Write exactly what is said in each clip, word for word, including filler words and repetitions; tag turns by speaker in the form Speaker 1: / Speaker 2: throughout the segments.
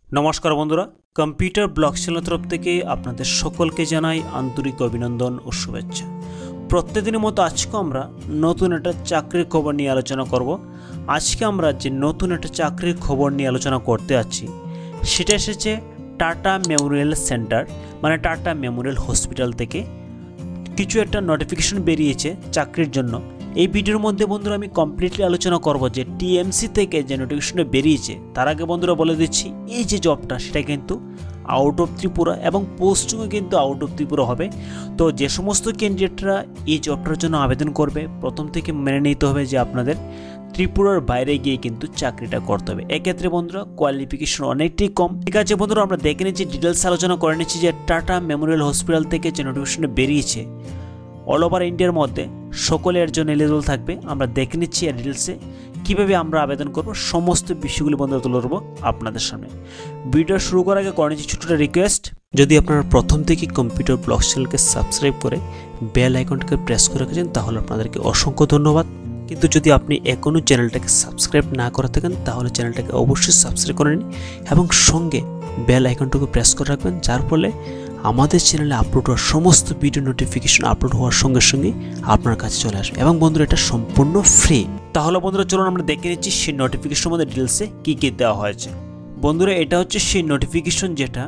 Speaker 1: নমস্কার বন্ধুরা, computer blog channel তরফ থেকে আপনাদের সকলকে জানাই আন্তরিক অভিনন্দন ও শুভেচ্ছা। প্রত্যেকদিনের মতো আজকে আমরা নতুন একটা চাকরির খবর নিয়ে আলোচনা করব। আজকে আমরা যে নতুন একটা চাকরির খবর নিয়ে আলোচনা করতে যাচ্ছি সেটা এসেছে টাটা মেমোরিয়াল সেন্টার মানে টাটা মেমোরিয়াল হসপিটাল থেকে কিছু একটা নোটিফিকেশন বেরিয়েছে চাকরির জন্য। এই ভিডিওর মধ্যে বন্ধুরা আমি কমপ্লিটলি আলোচনা করব যে টিএমসি থেকে যে নোটিফিকেশনটা বেরিয়েছে। তার আগে বন্ধুরা বলে দিচ্ছি এই যে জবটা সেটা কিন্তু আউট অফ ত্রিপুরা এবং পোস্টিংও কিন্তু আউট অফ ত্রিপুরা হবে। তো যে সমস্ত ক্যান্ডিডেটরা এই জবটার জন্য আবেদন করবে প্রথম থেকে মেনে নিতে হবে যে আপনাদের ত্রিপুরার বাইরে গিয়ে কিন্তু চাকরিটা করতে হবে। এক্ষেত্রে বন্ধুরা কোয়ালিফিকেশন অনেকটাই কম। ঠিক আছে বন্ধুরা, আমরা দেখে নিচ্ছি ডিটেলস আলোচনা করে নিচ্ছি যে টাটা মেমোরিয়াল হসপিটাল থেকে যে নোটিফিকেশনটা বেরিয়েছে অল ওভার ইন্ডিয়ার মধ্যে সকলে এর জন্য এলিজিবল থাকবে। আমরা দেখে নিচ্ছি এর ডিটেলসে কীভাবে আমরা আবেদন করব, সমস্ত বিষয়গুলি বন্ধুরা তুলে ধরবো আপনাদের সামনে। ভিডিও শুরু করার আগে করে নিচ্ছি ছোটো রিকোয়েস্ট, যদি আপনারা প্রথম থেকে কম্পিউটার ব্লগ চ্যানেলকে সাবস্ক্রাইব করে বেল আইকনটাকে প্রেস করে রেখেছেন তাহলে আপনাদেরকে অসংখ্য ধন্যবাদ। কিন্তু যদি আপনি এখনও চ্যানেলটাকে সাবস্ক্রাইব না করে থাকেন তাহলে চ্যানেলটাকে অবশ্যই সাবস্ক্রাইব করে নিন এবং সঙ্গে বেল আইকনটাকে প্রেস করে রাখবেন, যার ফলে আমাদের চ্যানেলে আপলোড হওয়ার সমস্ত ভিডিও নোটিফিকেশন আপলোড হওয়ার সঙ্গে সঙ্গে আপনার কাছে চলে আসবে এবং বন্ধুরা এটা সম্পূর্ণ ফ্রি। তাহলে বন্ধুরা চলুন আমরা দেখে নিচ্ছি সেই নোটিফিকেশনের মধ্যে ডিটেলসে কী কী দেওয়া হয়েছে। বন্ধুরা এটা হচ্ছে সেই নোটিফিকেশন যেটা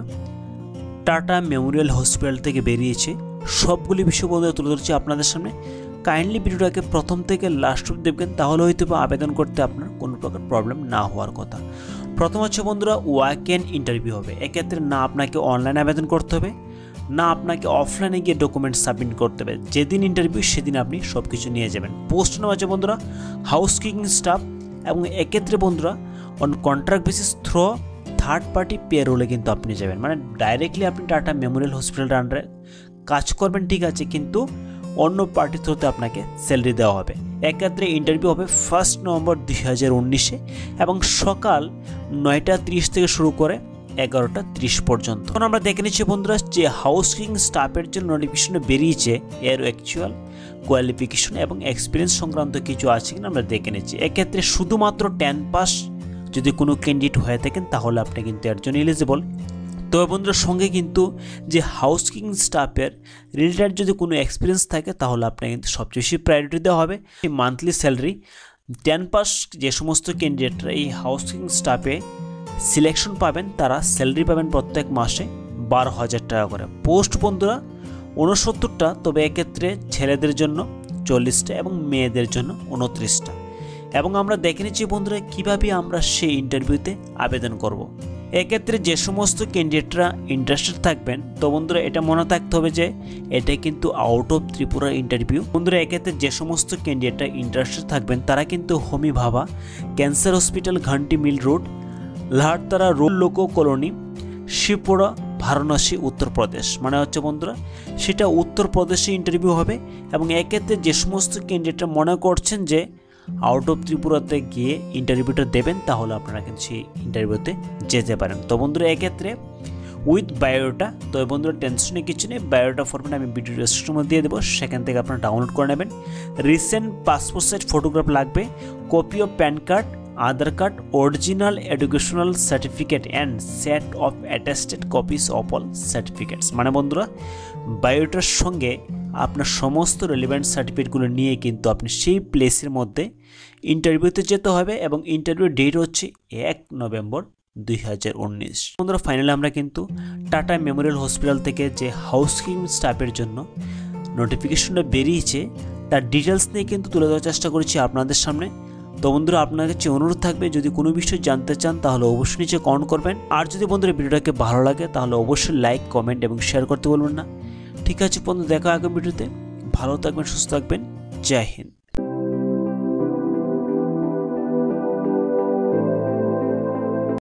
Speaker 1: টাটা মেমোরিয়াল হসপিটাল থেকে বেরিয়েছে। সবগুলি বিষয় বন্ধুরা তুলে ধরছি আপনাদের সামনে। কাইন্ডলি ভিডিওটাকে প্রথম থেকে লাস্ট অবধি দেখবেন, তাহলে হয়তো বা আবেদন করতে আপনার কোনো প্রকার প্রবলেম না হওয়ার কথা। প্রথম হচ্ছে বন্ধুরা ওয়াক ইন ইন্টারভিউ হবে। এক্ষেত্রে না আপনাকে অনলাইনে আবেদন করতে হবে না আপনাকে অফলাইনে গিয়ে ডকুমেন্ট সাবমিট করতে হবে। যেদিন ইন্টারভিউ সেদিন আপনি সব কিছু নিয়ে যাবেন। পোস্ট নাম আছে বন্ধুরা হাউসকিপিং স্টাফ এবং এক্ষেত্রে বন্ধুরা on contract basis through third party পেরোলে কিন্তু আপনি যাবেন, মানে ডাইরেক্টলি আপনি টাটা মেমোরিয়াল হসপিটালের আন্ডারে কাজ করবেন, ঠিক আছে, কিন্তু অন্য পার্টি থ্রুতে আপনাকে স্যালারি দেওয়া হবে। এক্ষেত্রে ইন্টারভিউ হবে ফার্স্ট নভেম্বর দুই হাজার উনিশে এবং সকাল নয়টা তিরিশ থেকে শুরু করে এগারোটা তিরিশ পর্যন্ত। এখন আমরা দেখে নিচ্ছি বন্ধুরা যে হাউসকিপিং স্টাফের জন্য নোটিফিকেশন বেরিয়েছে এর অ্যাকচুয়াল কোয়ালিফিকেশন এবং এক্সপিরিয়েন্স সংক্রান্ত কিছু আছে কিনা আমরা দেখে নিচ্ছি। এক্ষেত্রে শুধুমাত্র টেন পাস যদি কোনো ক্যান্ডিডেট হয়ে থাকেন তাহলে আপনি কিন্তু এর জন্য এলিজিবল। তবে বন্ধুরা সঙ্গে কিন্তু যে হাউসকিপিং স্টাফের রিলেটেড যদি কোনো এক্সপিরিয়েন্স থাকে তাহলে আপনাকে কিন্তু সবচেয়ে বেশি প্রায়োরিটি দেওয়া হবে। এই মান্থলি স্যালারি টেন পাস যে সমস্ত ক্যান্ডিডেটরা এই হাউসকিপিং স্টাফে সিলেকশন পাবেন তারা স্যালারি পাবেন প্রত্যেক মাসে বারো হাজার টাকা করে। পোস্ট বন্ধুরা উনসত্তরটা, তবে এক্ষেত্রে ছেলেদের জন্য চল্লিশটা এবং মেয়েদের জন্য উনত্রিশটা। এবং আমরা দেখে নিচ্ছি বন্ধুরা কীভাবে আমরা সেই ইন্টারভিউতে আবেদন করব। এক্ষেত্রে যে সমস্ত ক্যান্ডিডেটরা ইন্টারেস্টেড থাকবেন তো বন্ধুরা এটা মনে থাকতে হবে যে এটা কিন্তু আউট অফ ত্রিপুরা ইন্টারভিউ। বন্ধুরা এক্ষেত্রে যে সমস্ত ক্যান্ডিডেটরা ইন্টারেস্টেড থাকবেন তারা কিন্তু Homi Bhabha cancer hospital, Ghanti mill road, Laharatara road, loco colony, Shivpura, Varanasi, Uttar Pradesh, মানে হচ্ছে বন্ধুরা সেটা উত্তরপ্রদেশে ইন্টারভিউ হবে। এবং এক্ষেত্রে যে সমস্ত ক্যান্ডিডেটরা মনে করছেন যে আউট অফ ত্রিপুরাতে গিয়ে ইন্টারভিউটা দেবেন তাহলে আপনারা কিন্তু সেই ইন্টারভিউতে যেতে পারেন। তো বন্ধুরা এক্ষেত্রে উইথ বায়োডাটা, তো বন্ধুরা টেনশনে কিছু নেই, বায়োডাটা ফরম্যাট আমি ভিডিও ডেসক্রিপশনে দিয়ে দেবো, সেখান থেকে আপনারা ডাউনলোড করে নেবেন। রিসেন্ট পাসপোর্ট সাইজ ফটোগ্রাফ লাগবে, copy of PAN card, Aadhaar card, original educational certificate and set of attested copies of all certificates. মানে বন্ধুরা বায়োডাটার সঙ্গে আপনার সমস্ত রেলিভেন্ট সার্টিফিকেটগুলো নিয়ে কিন্তু আপনি সেই প্লেসের মধ্যে ইন্টারভিউতে যেতে হবে এবং ইন্টারভিউ ডেট হচ্ছে এক নভেম্বর দুই হাজার উনিশ। বন্ধুরা ফাইনালি আমরা কিন্তু টাটা মেমোরিয়াল হসপিটাল থেকে যে হাউসকিপিং স্টাফের জন্য নোটিফিকেশনটা বেরিয়েছে তার ডিটেলস নিয়ে কিন্তু তুলে ধরার চেষ্টা করেছি আপনাদের সামনে। তো বন্ধুরা আপনার কাছে অনুরোধ থাকবে যদি কোনো বিষয় জানতে চান তাহলে অবশ্যই নিচে কমেন্ট করবেন। আর যদি বন্ধুরা ভিডিওটাকে ভালো লাগে তাহলে অবশ্যই লাইক, কমেন্ট এবং শেয়ার করতে বলবেন না। ঠিক আছে বন্ধু, দেখা আগামী ভিডিওতে। ভালো থাকবেন, সুস্থ থাকবেন, জয় হিন্দ।